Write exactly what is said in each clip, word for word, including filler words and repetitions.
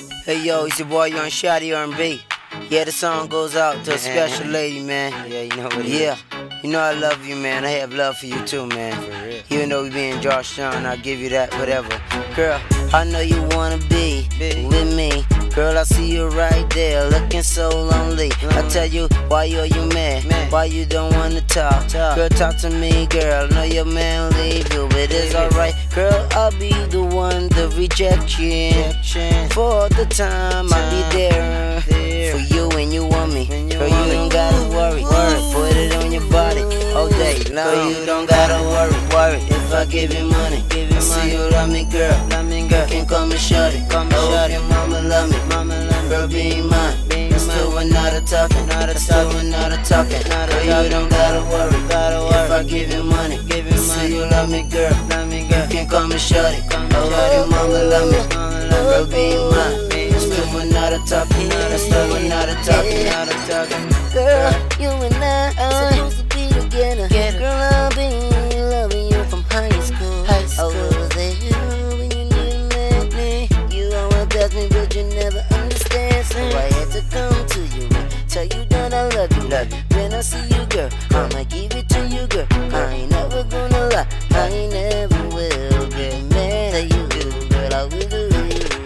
Hey yo, it's your boy Young Shotty R and B. Yeah, the song goes out to a special lady, man. Yeah, you know what it Yeah, is. you know I love you, man. I have love for you too, man. For real. Even though we be in Georgetown, I'll give you that, whatever. Girl, I know you wanna be with me. Girl, I see you right there, looking so lonely. I tell you, why are you mad? Why you don't wanna talk? Girl, talk to me, girl. I know your man leave you, but it's alright. Girl, I'll be the one, the rejection. For the time, I'll be there for you when you want me. Girl, you don't gotta worry. Put it on your body all day. Girl, you don't gotta worry. Worry if I give you money. I see you love me, girl. Girl, can call me shorty. I hope your mama love me. Girl, be mine. Let's do another talking. Let's do another talking. Girl, you don't gotta worry. If I give you money, I see you love me, girl. You can call me shorty. I hope your mama love me. Girl, be mine. Let's do another talking. Let's do another talking. Girl, you and I are supposed to be together. Girl, I've been loving you from high school. High school. Over there when you need me. You always bless me, but you never understand. So I had to come to you and tell you that I love you. Love you. When I see you, girl, I'ma give it to you, girl. I ain't never gonna lie. I ain't never will get mad at you, girl. I will do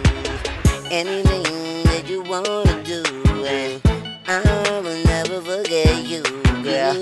anything that you wanna do, and I will never forget you, girl.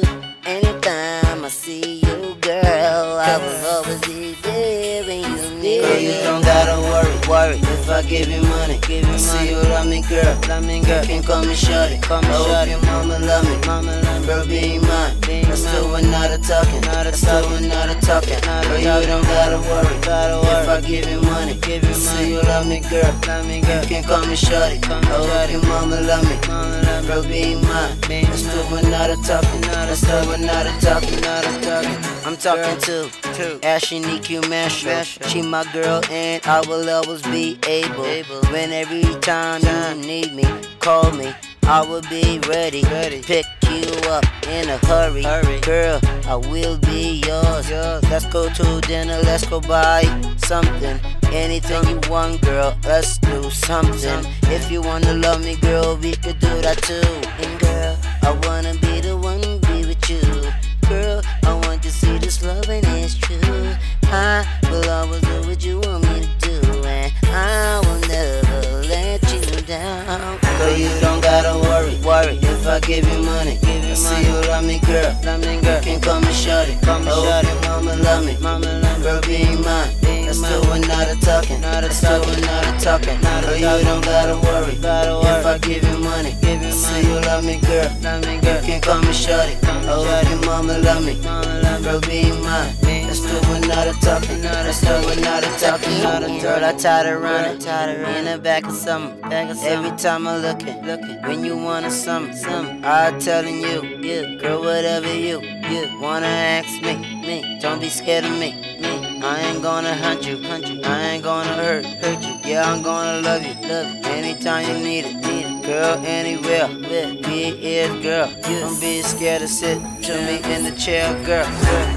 Anytime I see you, girl, I will always be there when you need Girl, you don't gotta worry, worry if I give you money. Give you see you love me, girl. Love me, girl. You can call me shorty. Call me shorty. Your mama love me. Mama love me. Girl, be mine. Let's do another talking. Let's do another talking. Girl, you don't gotta worry. Gotta worry if I give you money. Give you see you love me, girl. Love me, girl. You can call me shorty. Call me shorty. Your mama love me. Mama love me. Girl, be mine. Let's do another talking. Let's do another talking. Another talking. I'm talking to Ashley Niku Marshall. She my girl and I will always be able. When every time you need me, call me. I will be ready. Pick you up in a hurry. Girl, I will be yours. Let's go to dinner, let's go buy something. Anything you want, girl, let's do something. If you wanna love me, girl, we could do that too. And girl, I wanna be the one to be with you. Girl, I want to see this love and it's true. I will always do what you want me to do, and I will never let you down. Girl, you don't gotta worry, worry if I give you money. Give you I see you love me, girl. Love me, girl. You can call me shorty. Call me shorty. Mama love me. Mama love me. Girl, be mine. Let's do another talking. Let's do another talking. Girl, you don't gotta worry. If I give you money, give you see you love me, girl. Love me, girl. You can call me shorty. Oh, your mama love me. Girl, be mine. Let's do another talking. Let's do another talking. Girl, I tired of running. In the back of summer. Every time I look at, when you want a summer, I'm telling you, yeah, girl, whatever you, you wanna ask me, me, don't be scared of me, me. I ain't gonna hunt you, hunt you. I ain't gonna hurt, hurt you. Yeah, I'm gonna love you, love you. Anytime you need it, need it. Girl, anywhere, be it, girl. Don't be scared to sit to me in the chair, girl. girl.